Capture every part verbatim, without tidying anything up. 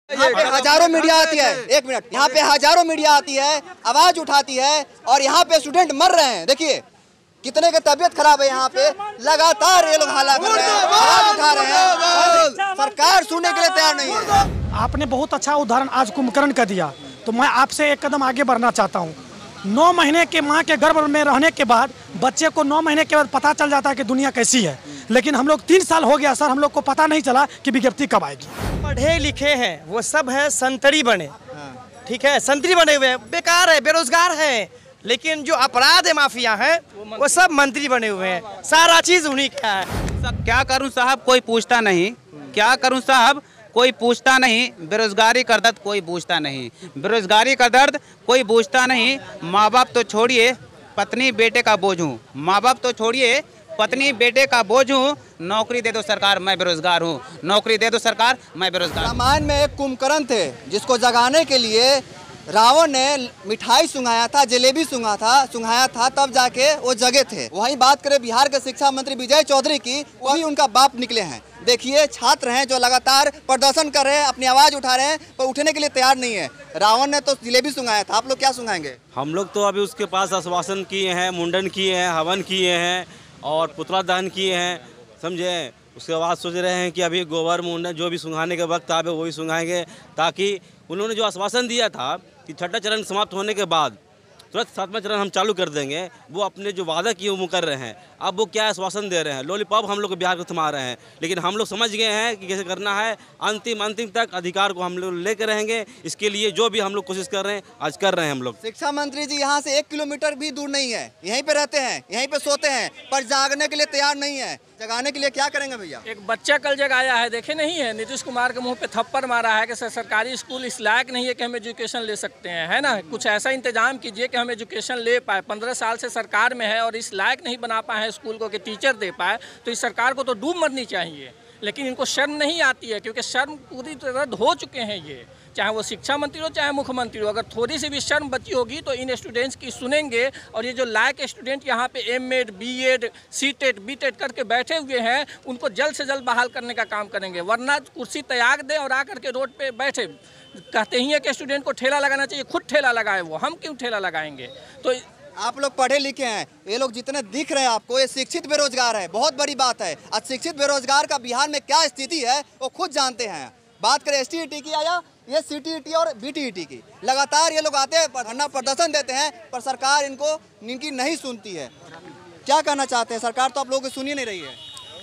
यहाँ पे हजारों मीडिया आती है, एक मिनट, यहाँ पे हजारों मीडिया आती है, आवाज उठाती है और यहाँ पे स्टूडेंट मर रहे हैं। देखिए कितने की तबीयत खराब है, यहाँ पे लगातार ये लोग हल्ला कर रहे हैं, आवाज उठा रहे हैं, सरकार सुनने के लिए तैयार नहीं है। आपने बहुत अच्छा उदाहरण आज कुंभकर्ण का दिया, तो मैं आपसे एक कदम आगे बढ़ना चाहता हूँ। नौ महीने के माँ के गर्भ में रहने के बाद बच्चे को नौ महीने के बाद पता चल जाता है कि दुनिया कैसी है, लेकिन हम लोग तीन साल हो गया सर, हम लोग को पता नहीं चला कि विज्ञप्ति कब आएगी। पढ़े लिखे हैं वो सब है संतरी बने, ठीक है, संतरी बने हुए हैं, बेकार है, बेरोजगार है, लेकिन जो अपराध है माफिया है वो सब मंत्री बने हुए हैं, सारा चीज उन्हीं का है। सब क्या करूं साहब, कोई पूछता नहीं, क्या करूं साहब, कोई पूछता नहीं, बेरोजगारी का दर्द कोई पूछता नहीं, बेरोजगारी का दर्द कोई पूछता नहीं। माँ बाप तो छोड़िए, पत्नी बेटे का बोझ हूँ, माँ बाप तो छोड़िए, पत्नी बेटे का बोझ हूँ। नौकरी दे दो सरकार, मैं बेरोजगार हूँ, नौकरी दे दो सरकार, मैं बेरोजगार। रामायण में एक कुंभकर्ण थे जिसको जगाने के लिए रावण ने मिठाई सुंघाया था, जलेबी सुंघा था सुंघाया था तब जाके वो जगे थे। वहीं बात करें बिहार के शिक्षा मंत्री विजय चौधरी की, वो भी उनका बाप निकले हैं। देखिए छात्र हैं जो लगातार प्रदर्शन कर रहे हैं, अपनी आवाज उठा रहे हैं, पर उठने के लिए तैयार नहीं है। रावण ने तो जलेबी सुंघाया था, आप लोग क्या सुंघाएंगे? हम लोग तो अभी उसके पास आश्वासन किए हैं, मुंडन किए हैं, हवन किए हैं और पुतला दहन किए हैं, समझे। उसके बाद सोच रहे हैं कि अभी गोबर मुंडन जो भी सुंघाने के वक्त आवे वही सुंघाएंगे, ताकि उन्होंने जो आश्वासन दिया था कि छठा चरण समाप्त होने के बाद तुरंत सातवां चरण हम चालू कर देंगे, वो अपने जो वादा किए वो कर रहे हैं। अब वो क्या आश्वासन दे रहे हैं, लॉलीपॉप हम लोग बिहार को थमा रहे हैं, लेकिन हम लोग समझ गए हैं कि कैसे करना है। अंतिम अंतिम तक अधिकार को हम लोग लेकर रहेंगे, इसके लिए जो भी हम लोग कोशिश कर रहे हैं आज कर रहे हैं हम लोग। शिक्षा मंत्री जी यहाँ से एक किलोमीटर भी दूर नहीं है, यहीं पे रहते हैं, यहीं पे सोते हैं, पर जागने के लिए तैयार नहीं है। जगाने के लिए क्या करेंगे भैया? एक बच्चा कल जगाया है, देखे नहीं है, नीतीश कुमार के मुंह पे थप्पड़ मारा है कि सर सरकारी स्कूल इस लायक नहीं है कि हम एजुकेशन ले सकते हैं, है ना। कुछ ऐसा इंतजाम कीजिए कि हम एजुकेशन ले पाए। पंद्रह साल से सरकार में है और इस लायक नहीं बना पाए हैं स्कूल को कि टीचर दे पाए, तो इस सरकार को तो डूब मरनी चाहिए। लेकिन इनको शर्म नहीं आती है, क्योंकि शर्म पूरी तरह हो चुके हैं ये, चाहे वो शिक्षा मंत्री हो चाहे मुख्यमंत्री हो। अगर थोड़ी सी भी शर्म बची होगी तो इन स्टूडेंट्स की सुनेंगे, और ये जो लायक स्टूडेंट यहाँ पे M Ed B Ed C TET B TET करके बैठे हुए हैं, उनको जल्द से जल्द बहाल करने का काम करेंगे, वरना कुर्सी त्याग दें और आकर के रोड पे बैठे। कहते ही है कि स्टूडेंट को ठेला लगाना चाहिए, खुद ठेला लगाए वो, हम क्यों ठेला लगाएंगे? तो आप लोग पढ़े लिखे हैं, ये लोग जितने दिख रहे हैं आपको, ये शिक्षित बेरोजगार है, बहुत बड़ी बात है। आज शिक्षित बेरोजगार का बिहार में क्या स्थिति है वो खुद जानते हैं। बात करें एस टी ई टी की या ये सी टी ई टी और बी टी ई टी की, लगातार ये लोग आते हैं, धरना प्रदर्शन देते हैं, पर सरकार इनको इनकी नहीं सुनती है। क्या कहना चाहते हैं? सरकार तो आप लोगों की सुन ही नहीं रही है।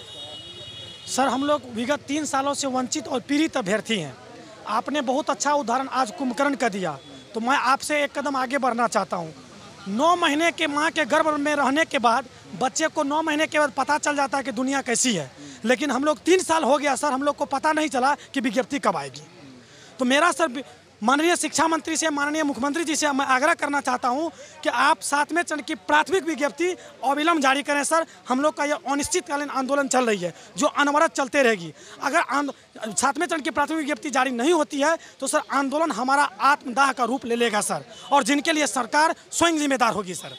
सर हम लोग विगत तीन सालों से वंचित और पीड़ित अभ्यर्थी हैं। आपने बहुत अच्छा उदाहरण आज कुंभकर्ण का दिया, तो मैं आपसे एक कदम आगे बढ़ना चाहता हूँ। नौ महीने के माँ के गर्भ में रहने के बाद बच्चे को नौ महीने के बाद पता चल जाता है कि दुनिया कैसी है, लेकिन हम लोग तीन साल हो गया सर, हम लोग को पता नहीं चला कि विज्ञप्ति कब आएगी। तो मेरा सर माननीय शिक्षा मंत्री से, माननीय मुख्यमंत्री जी से मैं आग्रह करना चाहता हूं कि आप सातवें चरण की प्राथमिक विज्ञप्ति अविलंब जारी करें। सर हम लोग का यह अनिश्चितकालीन आंदोलन चल रही है जो अनवरत चलते रहेगी। अगर सातवें चरण की प्राथमिक विज्ञप्ति जारी नहीं होती है तो सर आंदोलन हमारा आत्मदाह का रूप ले लेगा सर, और जिनके लिए सरकार स्वयं जिम्मेदार होगी सर।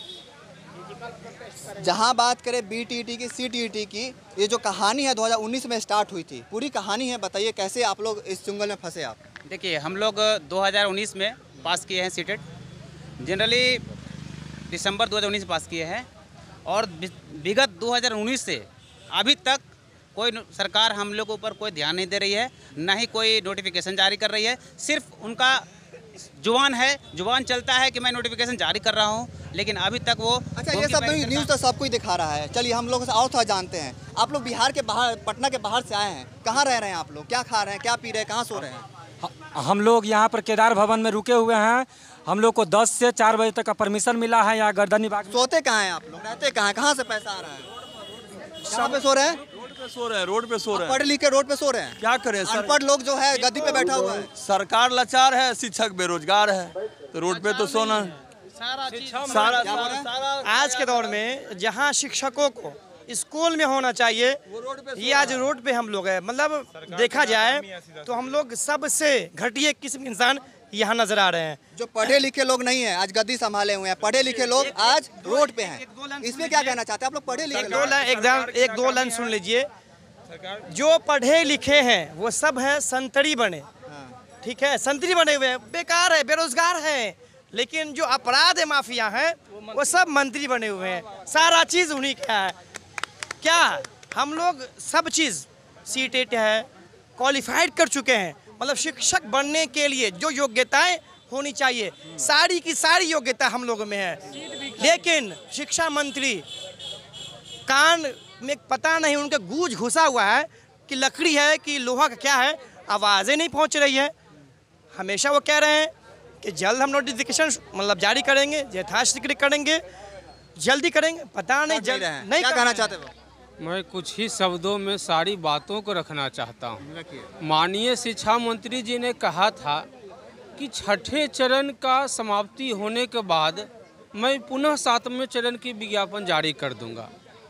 जहां बात करें बी टी ई टी की, सी टी ई टी की, ये जो कहानी है दो हज़ार उन्नीस में स्टार्ट हुई थी, पूरी कहानी है, बताइए कैसे आप लोग इस चुंगल में फंसे आप? देखिए हम लोग दो हज़ार उन्नीस में पास किए हैं सी टेट, जनरली दिसंबर दो हज़ार उन्नीस में पास किए हैं, और विगत दो हज़ार उन्नीस से अभी तक कोई सरकार हम लोग के ऊपर कोई ध्यान नहीं दे रही है, ना ही कोई नोटिफिकेशन जारी कर रही है। सिर्फ उनका जुबान है, जुबान चलता है कि मैं नोटिफिकेशन जारी कर रहा हूं, लेकिन अभी तक वो अच्छा ये सब तो न्यूज़ तो सबको ही दिखा रहा है। चलिए हम लोग और थोड़ा जानते हैं, आप लोग बिहार के बाहर, पटना के बाहर से आए हैं, कहाँ रह रहे हैं आप लोग? क्या खा रहे हैं, क्या पी रहे हैं, कहाँ सो रहे हैं? हम लोग यहाँ पर केदार भवन में रुके हुए हैं। हम लोग को दस से चार बजे तक का परमिशन मिला है। यहाँ गर्दनी बाग। सोते कहाँ हैं आप लोग, रहते कहाँ हैं, कहाँ से पैसा आ रहा है? कहाँ पे सो रहे हैं? रोड पे सो रहे हैं, रोड पे सो रहे हैं। पढ़ लिख के रोड पे सो रहे हैं, क्या करें सर? अनपढ़ लोग जो है गद्दी पे बैठा हुआ है। सरकार लाचार है, शिक्षक बेरोजगार है, तो रोड पे तो सोना सारा चीज सारा सारा आज के दौर में जहाँ शिक्षकों को स्कूल में होना चाहिए, ये आज रोड पे हम लोग हैं। मतलब देखा जाए तो हम लोग सबसे घटिया किस्म के इंसान यहाँ नजर आ रहे हैं। जो पढ़े लिखे लोग नहीं है आज गद्दी संभाले हुए हैं, पढ़े लिखे लोग आज रोड पे हैं। इसमें क्या कहना चाहते हैं आप लोग? पढ़े लिखे दो लाइन एकदम एक दो लाइन सुन लीजिए। जो पढ़े लिखे हैं वो सब है संतरी बने, ठीक है, संतरी बने हुए हैं, बेकार है, बेरोजगार हैं। लेकिन जो अपराध है, माफिया हैं, वो सब मंत्री बने हुए हैं। सारा चीज़ उन्हीं का है। क्या हम लोग सब चीज़ सी टेट है, क्वालिफाइड कर चुके हैं। मतलब शिक्षक बनने के लिए जो योग्यताएं होनी चाहिए, सारी की सारी योग्यता हम लोगों में है। लेकिन शिक्षा मंत्री कान में पता नहीं उनके गूंज घुसा हुआ है कि लकड़ी है कि लोहा का क्या है, आवाज़ें नहीं पहुंच रही है। हमेशा वो कह रहे हैं कि जल्द हम नोटिफिकेशन मतलब जारी करेंगे, यथाशीघ्र करेंगे, जल्दी करेंगे, पता नहीं जल्द नहीं। क्या कहना चाहते हो? मैं कुछ ही शब्दों में सारी बातों को रखना चाहता हूँ। माननीय शिक्षा मंत्री जी ने कहा था कि छठे चरण का समाप्ति होने के बाद मैं पुनः सातवें चरण की विज्ञापन जारी कर दूंगा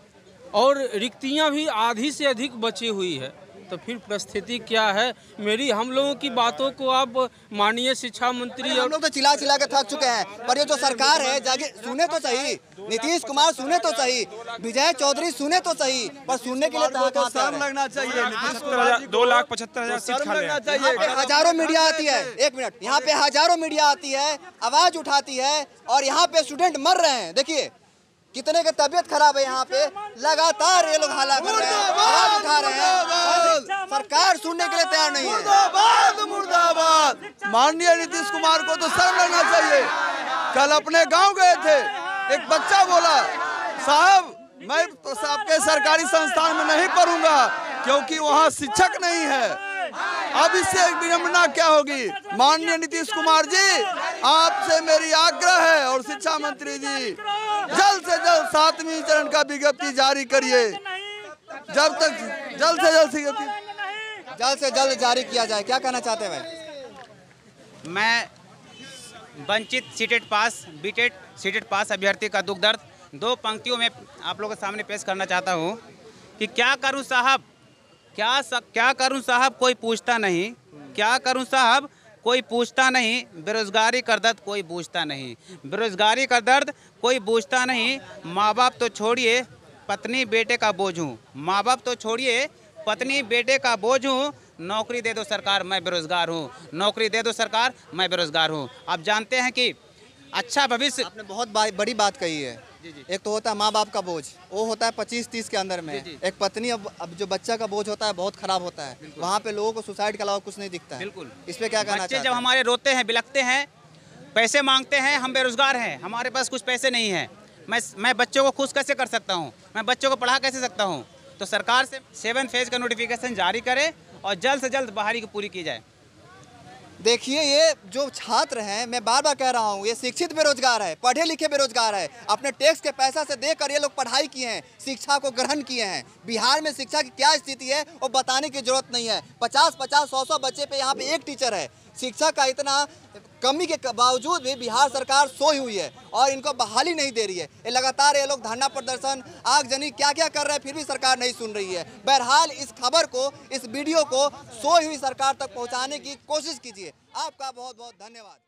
और रिक्तियाँ भी आधी से अधिक बची हुई है। तो फिर परिस्थिति क्या है मेरी? हम लोगों की बातों को आप माननीय शिक्षा मंत्री, हम लोग तो चिल्ला चिल्ला के थक चुके हैं, पर ये जो सरकार है जाके सुने तो सही, नीतीश कुमार सुने तो सही, विजय चौधरी सुने तो सही, पर सुनने के लिए तो शर्म लगना चाहिए। दो लाख पचहत्तर हजार सीट खा लगना लिया। चाहिए। हजारों मीडिया आती है, एक मिनट, यहाँ पे हजारों मीडिया आती है, आवाज उठाती है, और यहाँ पे स्टूडेंट मर रहे हैं। देखिए कितने के तबीयत खराब है, यहाँ पे लगातार ये लोग हल्ला कर रहे हैं, आवाज उठा रहे हैं, सरकार सुनने के लिए तैयार नहीं है। मुर्दाबाद मुर्दाबाद। माननीय नीतीश कुमार को तो शर्म लगना चाहिए। कल अपने गांव गए थे, एक बच्चा बोला, साहब मैं तो आपके सरकारी संस्थान में नहीं पढ़ूंगा क्योंकि वहाँ शिक्षक नहीं है। अब इससे विडंबना क्या होगी? माननीय नीतीश कुमार जी, आपसे मेरी आग्रह है और शिक्षा मंत्री जी, जल्द से जल्द सातवीं चरण का विज्ञप्ति जारी करिए। जब तक जल्द से जल्द जल्द से जल्द जारी किया जाए। क्या कहना चाहते हैं भाई? मैं वंचित सीटेट पास बीटेट सीटेट पास अभ्यर्थी का दुख दर्द दो पंक्तियों में आप लोगों के सामने पेश करना चाहता हूँ कि क्या करूँ साहब, क्या स, क्या करूं साहब कोई पूछता नहीं, क्या करूं साहब कोई पूछता नहीं, बेरोजगारी का दर्द कोई पूछता नहीं, बेरोजगारी का दर्द कोई पूछता नहीं। माँ बाप तो छोड़िए पत्नी बेटे का बोझ हूँ, माँ बाप तो छोड़िए पत्नी बेटे का बोझ हूँ। नौकरी दे दो सरकार मैं बेरोजगार हूँ, नौकरी दे दो सरकार मैं बेरोजगार हूँ। आप जानते हैं कि अच्छा भविष्य, आपने बहुत बड़ी बात कही है। एक तो होता है माँ बाप का बोझ, वो होता है पच्चीस तीस के अंदर में। एक पत्नी, अब अब जो बच्चा का बोझ होता है बहुत खराब होता है। वहाँ पे लोगों को सुसाइड के अलावा कुछ नहीं दिखता है। बिल्कुल। इस पे क्या कहना बच्चे चाहते जब हैं? हमारे रोते हैं, बिलखते हैं, पैसे मांगते हैं, हम बेरोजगार हैं, हमारे पास कुछ पैसे नहीं हैं, मैं मैं बच्चों को खुश कैसे कर सकता हूँ, मैं बच्चों को पढ़ा कैसे सकता हूँ? तो सरकार से सेवन फेज का नोटिफिकेशन जारी करे और जल्द से जल्द बहाली की पूरी की जाए। देखिए ये जो छात्र हैं, मैं बार बार कह रहा हूँ, ये शिक्षित बेरोजगार है, पढ़े लिखे बेरोजगार है। अपने टैक्स के पैसा से देकर ये लोग पढ़ाई किए हैं, शिक्षा को ग्रहण किए हैं। बिहार में शिक्षा की क्या स्थिति है वो बताने की जरूरत नहीं है। पचास पचास सौ सौ बच्चे पे यहाँ पे एक टीचर है। शिक्षा का इतना कमी के बावजूद भी बिहार सरकार सोई हुई है और इनको बहाली नहीं दे रही है। ये लगातार ये लोग धरना प्रदर्शन, आगजनी क्या क्या कर रहे हैं, फिर भी सरकार नहीं सुन रही है। बहरहाल इस खबर को, इस वीडियो को सोई हुई सरकार तक पहुंचाने की कोशिश कीजिए। आपका बहुत बहुत धन्यवाद।